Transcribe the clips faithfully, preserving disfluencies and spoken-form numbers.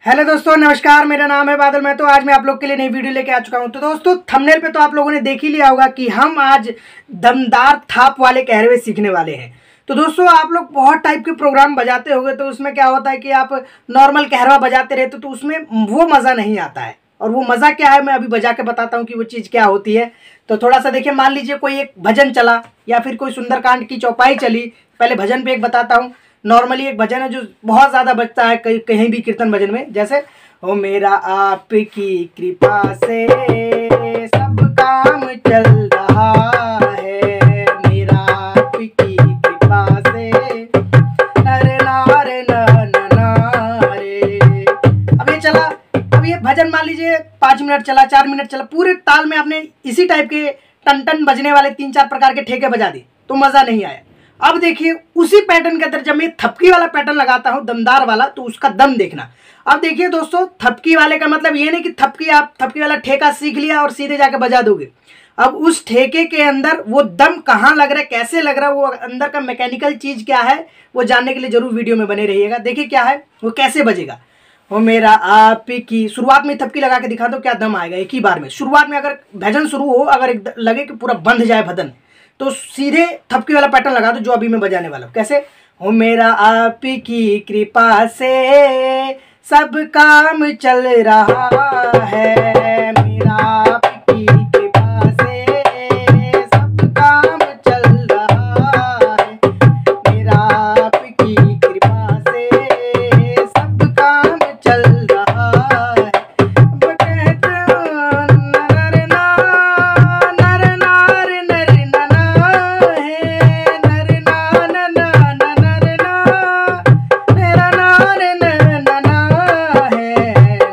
Hello दोस्तों, नमस्कार। मेरा नाम है बादल। मैं तो आज मैं आप लोग के लिए नई वीडियो लेके आ चुका हूं। तो दोस्तों, थंबनेल पे तो आप लोगों ने देख ही लिया होगा कि हम आज दमदार थाप वाले कहरवे सीखने वाले हैं। तो दोस्तों, आप लोग बहुत टाइप के प्रोग्राम बजाते होंगे, तो उसमें क्या होता है कि आप नॉर्मल कहरवा बजाते रहते तो उसमें वो मज़ा नहीं आता है। और वो मज़ा क्या है, मैं अभी बजा के बताता हूँ कि वो चीज़ क्या होती है। तो थोड़ा सा देखिए, मान लीजिए कोई एक भजन चला या फिर कोई सुंदरकांड की चौपाई चली। पहले भजन पे एक बताता हूँ। नॉर्मली एक भजन है जो बहुत ज़्यादा बजता है कहीं कहीं भी कीर्तन भजन में, जैसे ओ मेरा आपकी कृपा से सब काम चल रहा है, मेरा आपकी कृपा से नर नार नर नारे। अब ये चला, अब ये भजन मान लीजिए पाँच मिनट चला, चार मिनट चला, पूरे ताल में आपने इसी टाइप के टन टन बजने वाले तीन चार प्रकार के ठेके बजा दी तो मज़ा नहीं आया। अब देखिए, उसी पैटर्न के अंदर जब मैं थपकी वाला पैटर्न लगाता हूँ, दमदार वाला, तो उसका दम देखना। अब देखिए दोस्तों, थपकी वाले का मतलब ये नहीं कि थपकी आप थपकी वाला ठेका सीख लिया और सीधे जाके बजा दोगे। अब उस ठेके के अंदर वो दम कहाँ लग रहा है, कैसे लग रहा है, वो अंदर का मैकेनिकल चीज़ क्या है, वो जानने के लिए जरूर वीडियो में बने रहिएगा। देखिए क्या है, वो कैसे बजेगा। वो मेरा आप की शुरुआत में थपकी लगा के दिखा दो, क्या दम आएगा एक ही बार में। शुरुआत में अगर भजन शुरू हो, अगर एक लगे कि पूरा बंध जाए भजन, तो सीधे थपकी वाला पैटर्न लगा दो जो अभी मैं बजाने वाला हूँ। कैसे, हो मेरा आपकी कृपा से सब काम चल रहा है, मेरा आपकी कृपा से सब काम चल रहा है, मेरा आपकी कृपा से सब काम चल रहा है। नर नार नर नार नर नना है, नर नार नर नर ना, मेरा नार नर नना है।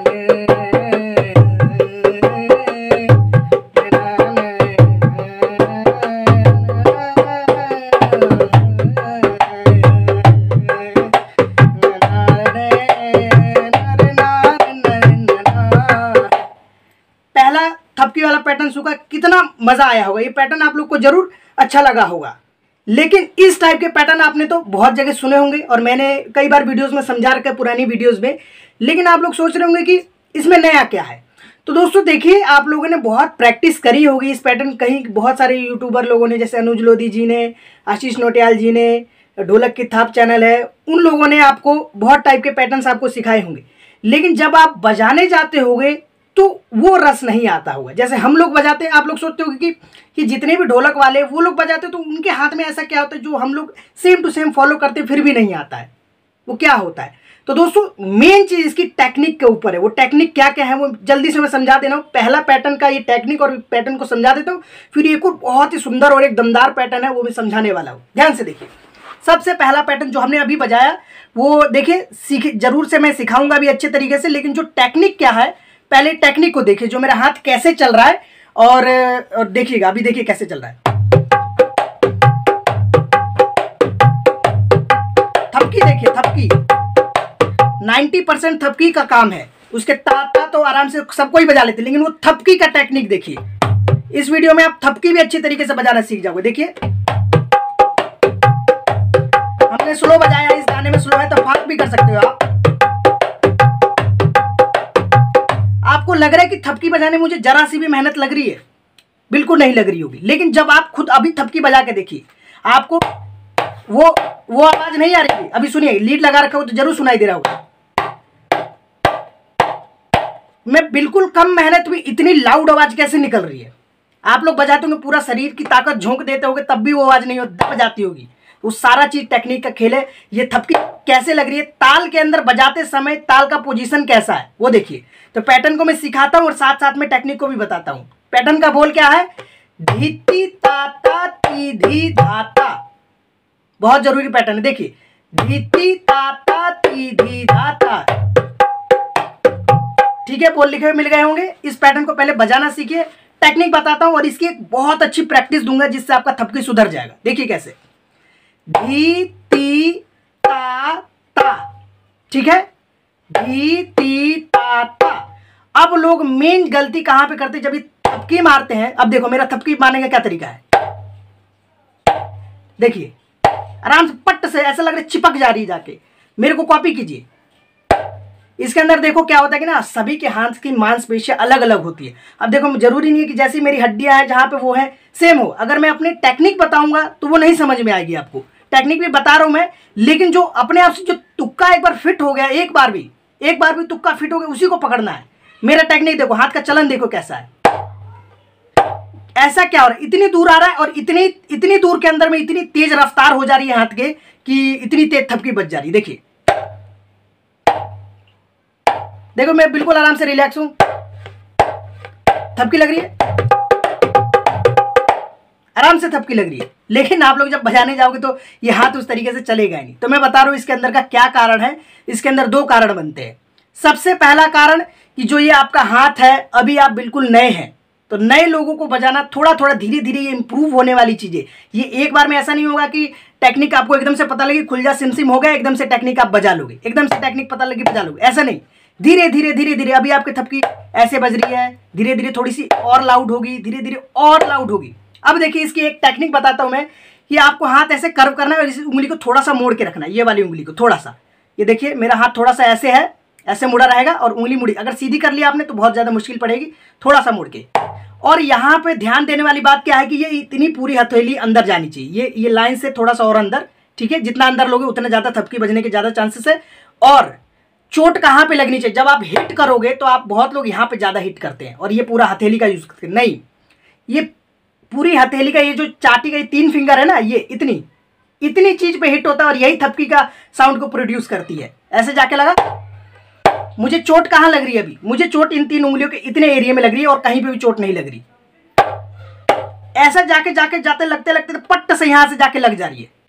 पहला थपकी वाला पैटर्न सूखा, कितना मजा आया होगा। ये पैटर्न आप लोग को जरूर अच्छा लगा होगा। लेकिन इस टाइप के पैटर्न आपने तो बहुत जगह सुने होंगे और मैंने कई बार वीडियोस में समझा रखा है, पुरानी वीडियोस में। लेकिन आप लोग सोच रहे होंगे कि इसमें नया क्या है। तो दोस्तों देखिए, आप लोगों ने बहुत प्रैक्टिस करी होगी इस पैटर्न। कहीं बहुत सारे यूट्यूबर लोगों ने, जैसे अनुज लोधी जी ने, आशीष नोटियाल जी ने, ढोलक की थाप चैनल है, उन लोगों ने आपको बहुत टाइप के पैटर्न्स आपको सिखाए होंगे। लेकिन जब आप बजाने जाते होगे तो वो रस नहीं आता होगा। जैसे हम लोग बजाते हैं, आप लोग सोचते हो कि कि जितने भी ढोलक वाले वो लोग बजाते हैं तो उनके हाथ में ऐसा क्या होता है जो हम लोग सेम टू सेम फॉलो करते फिर भी नहीं आता है, वो क्या होता है। तो दोस्तों, मेन चीज इसकी टेक्निक के ऊपर है। वो टेक्निक क्या क्या है वो जल्दी से मैं समझा देना हूँ। पहला पैटर्न का ये टेक्निक और पैटर्न को समझा देता हूँ, फिर एक और बहुत ही सुंदर और एक दमदार पैटर्न है वो भी समझाने वाला हूँ। ध्यान से देखिए। सबसे पहला पैटर्न जो हमने अभी बजाया वो देखिए, सीख जरूर से मैं सिखाऊंगा भी अच्छे तरीके से। लेकिन जो टेक्निक क्या है, पहले टेक्निक को देखिए, जो मेरा हाथ कैसे चल रहा है। और, और देखिएगा, अभी देखिए कैसे चल रहा है। थपकी देखिए, थपकी नब्बे परसेंट थपकी का काम है। उसके ताता तो आराम से सबको ही बजा लेते, लेकिन वो थपकी का टेक्निक देखिए। इस वीडियो में आप थपकी भी अच्छी तरीके से बजाना सीख जाओगे। देखिए, हमने स्लो बजाया, इस गाने में स्लो है तो फास्ट भी कर सकते हो आप। आपको लग रहा है कि थपकी बजाने में मुझे जरा सी भी मेहनत लग रही है, बिल्कुल नहीं लग रही होगी। लेकिन जब आप खुद अभी थपकी बजा के देखिए, आपको वो वो आवाज नहीं आ रही है। अभी सुनिए, लीड लगा रखा हो तो जरूर सुनाई दे रहा होगा। मैं बिल्कुल कम मेहनत में इतनी लाउड आवाज कैसे निकल रही है। आप लोग बजाते होंगे, पूरा शरीर की ताकत झोंक देते होंगे, तब भी वो आवाज नहीं होती, दब जाती होगी। वो सारा चीज टेक्निक का खेल है। ये थपकी कैसे लग रही है, ताल के अंदर बजाते समय ताल का पोजीशन कैसा है वो देखिए। तो पैटर्न को मैं सिखाता हूं और साथ साथ में टेक्निक को भी बताता हूं। पैटर्न का बोल क्या है, धीती ताता ती धी धाता, बहुत जरूरी पैटर्न है। देखिए, धीती ताता ती धी धाता, ठीक है, बोल लिखे हुए मिल गए होंगे। इस पैटर्न को पहले बजाना सीखिए, टेक्निक बताता हूं और इसकी एक बहुत अच्छी प्रैक्टिस दूंगा जिससे आपका थपकी सुधर जाएगा। देखिए कैसे, धी ती ता ता, ठीक है, धी ती ता ता। अब लोग मेन गलती कहां पे करते हैं, जब ये थपकी मारते हैं। अब देखो, मेरा थपकी मारने का क्या तरीका है, देखिए आराम से पट्ट से ऐसा लग रहा है चिपक जा रही है, जाके मेरे को कॉपी कीजिए। इसके अंदर देखो क्या होता है कि ना सभी के हाथ की मांसपेशियां अलग अलग होती है। अब देखो जरूरी नहीं है कि जैसी मेरी हड्डियां हैं जहां पे वो है सेम हो। अगर मैं अपनी टेक्निक बताऊंगा तो वो नहीं समझ में आएगी आपको। टेक्निक भी बता रहा हूं मैं, लेकिन जो अपने आप से जो तुक्का एक बार फिट हो गया, एक बार भी एक बार भी तुक्का फिट हो गया, उसी को पकड़ना है। मेरा टेक्निक देखो, हाथ का चलन देखो कैसा है, ऐसा क्या हो रहा है, इतनी दूर आ रहा है और इतनी इतनी दूर के अंदर में इतनी तेज रफ्तार हो जा रही है हाथ के कि इतनी तेज थपकी बज जा रही है। देखिए देखो मैं बिल्कुल आराम से रिलैक्स हूं, थपकी लग रही है, आराम से थपकी लग रही है। लेकिन आप लोग जब बजाने जाओगे तो ये हाथ उस तरीके से चलेगा ही नहीं। तो मैं बता रहा हूं इसके अंदर का क्या कारण है। इसके अंदर दो कारण बनते हैं। सबसे पहला कारण कि जो ये आपका हाथ है, अभी आप बिल्कुल नए हैं, तो नए लोगों को बजाना थोड़ा थोड़ा धीरे धीरे ये इंप्रूव होने वाली चीजें। ये एक बार में ऐसा नहीं होगा कि टेक्निक आपको एकदम से पता लगी, खुलजा सिमसिम हो गया, एकदम से टेक्निक आप बजा लोगे, एकदम से टेक्निक पता लगी बजा लोगे, ऐसा नहीं। धीरे धीरे धीरे धीरे अभी आपकी थपकी ऐसे बज रही है, धीरे धीरे थोड़ी सी और लाउड होगी, धीरे धीरे और लाउड होगी। अब देखिए इसकी एक टेक्निक बताता हूं मैं कि आपको हाथ ऐसे कर्व करना है और इस उंगली को थोड़ा सा मोड़ के रखना है, ये वाली उंगली को थोड़ा सा। ये देखिए मेरा हाथ थोड़ा सा ऐसे है, ऐसे मुड़ा रहेगा और उंगली मुड़ी। अगर सीधी कर लिया आपने तो बहुत ज्यादा मुश्किल पड़ेगी, थोड़ा सा मोड़ के। और यहाँ पे ध्यान देने वाली बात क्या है कि ये इतनी पूरी हथेली अंदर जानी चाहिए, ये ये लाइन से थोड़ा सा और अंदर, ठीक है। जितना अंदर लोगे उतना ज्यादा थपकी बजने के ज्यादा चांसेस है। और चोट कहाँ पे लगनी चाहिए, जब आप हिट करोगे तो आप बहुत लोग यहाँ पे ज्यादा हिट करते हैं और ये पूरा हथेली का यूज करते हैं। नहीं, ये पूरी हथेली का, ये जो चाटी का ये तीन फिंगर है ना, ये इतनी इतनी चीज पे हिट होता है और यही थपकी का साउंड को प्रोड्यूस करती है। ऐसे जाके लगा, मुझे चोट कहाँ लग रही है अभी, मुझे चोट इन तीन उंगलियों के इतने एरिया में लग रही है और कहीं पे भी चोट नहीं लग रही। ऐसा जाके जाके जाते लगते लगते तो पट्ट से यहां से जाके लग जा रही है,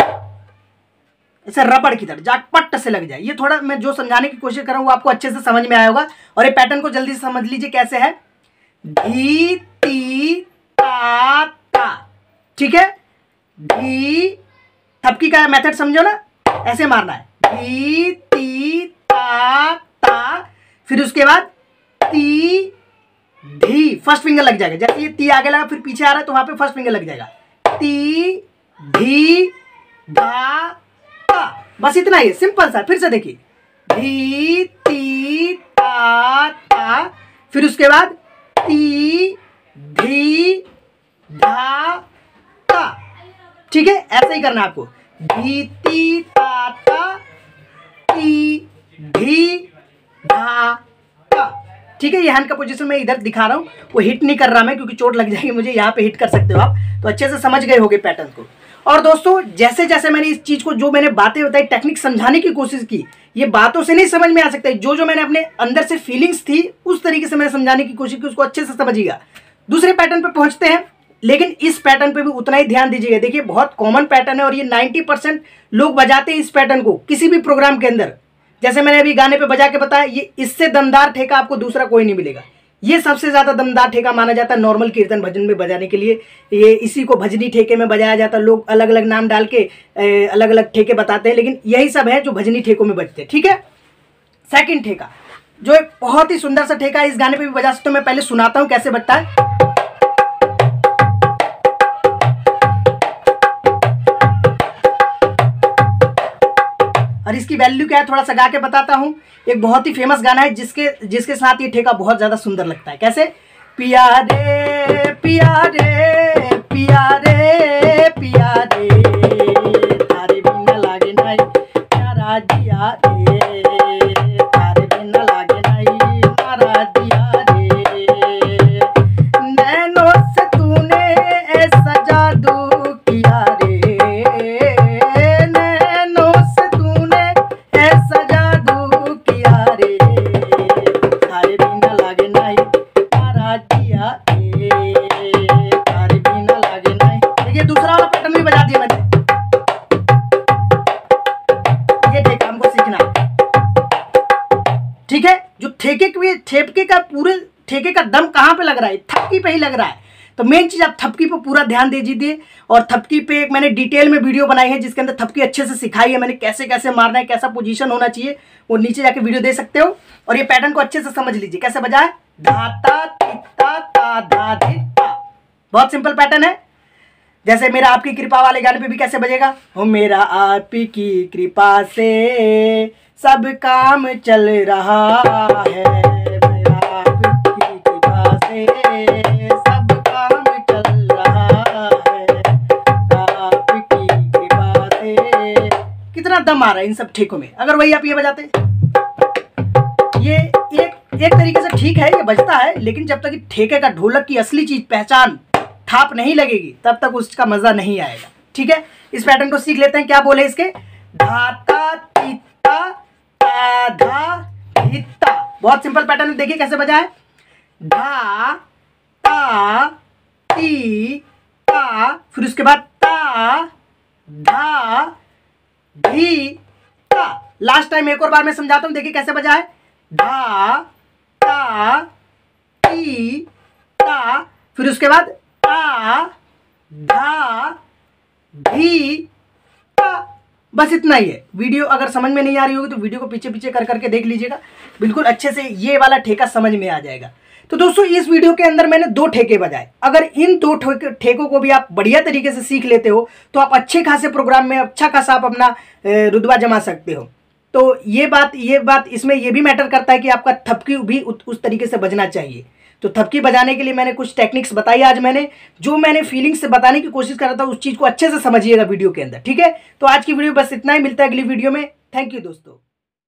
ऐसे रबड़ की तरह जाके पट्ट से लग जाए। ये थोड़ा मैं जो समझाने की कोशिश कर रहा हूं वो आपको अच्छे से समझ में आया होगा। और ये पैटर्न को जल्दी से समझ लीजिए कैसे है। धी ती ता ता, ठीक है। धी, थपकी का मेथड समझो ना, ऐसे मारना है, धी ती ता ता, फिर उसके बाद ती धी, फर्स्ट फिंगर लग जाएगा। जैसे ये ती आगे लगा फिर पीछे आ रहा है तो वहां पे फर्स्ट फिंगर लग जाएगा, ती धी धा ता, बस इतना ही, सिंपल सा। फिर से देखिए, धी ती ता ता, फिर उसके बाद ती धी धा ता, ठीक है। ऐसे ही करना आपको, धी ती ता ता ती धी धा ता, ठीक है। ये हैंड का पोजीशन मैं इधर दिखा रहा हूं, वो हिट नहीं कर रहा मैं क्योंकि चोट लग जाएगी मुझे। यहाँ पे हिट कर सकते हो आप, तो अच्छे से समझ गए होगे पैटर्न को। और दोस्तों जैसे जैसे मैंने इस चीज को, जो मैंने बातें बताई, टेक्निक समझाने की कोशिश की, ये बातों से नहीं समझ में आ सकता है। जो जो मैंने अपने अंदर से फीलिंग्स थी उस तरीके से मैंने समझाने की कोशिश की, उसको अच्छे से समझिएगा। दूसरे पैटर्न पे पहुंचते हैं, लेकिन इस पैटर्न पे भी उतना ही ध्यान दीजिएगा। देखिए बहुत कॉमन पैटर्न है और ये नाइन्टी परसेंट लोग बजाते हैं इस पैटर्न को किसी भी प्रोग्राम के अंदर। जैसे मैंने अभी गाने पे बजा के बताया, ये इससे दमदार ठेका आपको दूसरा कोई नहीं मिलेगा। ये सबसे ज्यादा दमदार ठेका माना जाता है नॉर्मल कीर्तन भजन में बजाने के लिए। ये इसी को भजनी ठेके में बजाया जाता है। लोग अलग अलग नाम डाल के अलग अलग ठेके बताते हैं, लेकिन यही सब है जो भजनी ठेकों में बजते हैं, ठीक है। सेकंड ठेका जो एक बहुत ही सुंदर सा ठेका है, इस गाने पे भी बजा सकते हो। मैं पहले सुनाता हूं कैसे बजता है। और इसकी वैल्यू क्या है थोड़ा सा गा के बताता हूं। एक बहुत ही फेमस गाना है जिसके जिसके साथ ये ठेका बहुत ज्यादा सुंदर लगता है। कैसे, पिया रे पिया रे पिया रे पिया रे, तारे बिना लागे नहीं मारा दिया रे, तारे बिना लागे नहीं मारा दिया रे, नैनों से तूने ऐसा जादू किया रे, ठीक है। जो ठेके के ठेके का पूरे ठेके का दम कहाँ पे लग रहा है, थपकी पे ही लग रहा है। तो मेन चीज आप थपकी पे पूरा ध्यान दे दीजिए। और थपकी पे एक मैंने डिटेल में वीडियो बनाई है जिसके अंदर थपकी अच्छे से सिखाई है मैंने, कैसे कैसे मारना है, कैसा पोजीशन होना चाहिए, वो नीचे जाके वीडियो दे सकते हो। और ये पैटर्न को अच्छे से समझ लीजिए कैसे बजा है, धाता तिता ता धा धिता, बहुत सिंपल पैटर्न है। जैसे मेरा आपकी कृपा वाले गाने पे भी कैसे बजेगा, हो मेरा आपकी कृपा से सब काम चल रहा है, मेरा पिक्की कृपा से सब काम चल रहा है, मेरा पिक्की कृपा से। कितना दम आ रहा है इन सब ठेकों में। अगर वही आप ये बजाते, ये एक एक तरीके से ठीक है, ये बजता है, लेकिन जब तक ठेके का ढोलक की असली चीज पहचान थाप नहीं लगेगी तब तक उसका मजा नहीं आएगा। ठीक है, इस पैटर्न को सीख लेते हैं। क्या बोले इसके? धाता तीता धा धिता। बहुत सिंपल पैटर्न, देखिए कैसे बजा है। धा ता ती ता, फिर उसके बाद ता धा धी ता। लास्ट टाइम एक और बार मैं समझाता हूं, देखिए कैसे बजा है। धा ता ती ता, फिर उसके बाद ता धा धी ता। बस इतना ही है। वीडियो अगर समझ में नहीं आ रही होगी तो वीडियो को पीछे पीछे कर करके देख लीजिएगा, बिल्कुल अच्छे से ये वाला ठेका समझ में आ जाएगा। तो दोस्तों इस वीडियो के अंदर मैंने दो ठेके बजाए। अगर इन दो ठेकों को भी आप बढ़िया तरीके से सीख लेते हो तो आप अच्छे खासे प्रोग्राम में अच्छा खासा आप अपना रुतबा जमा सकते हो। तो ये बात ये बात इसमें ये भी मैटर करता है कि आपका थपकी भी उस तरीके से बजना चाहिए। तो थपकी बजाने के लिए मैंने कुछ टेक्निक्स बताई आज मैंने, जो मैंने फीलिंग्स से बताने की कोशिश कर रहा था, उस चीज़ को अच्छे से समझिएगा वीडियो के अंदर। ठीक है, तो आज की वीडियो बस इतना ही। मिलता है अगली वीडियो में। थैंक यू दोस्तों।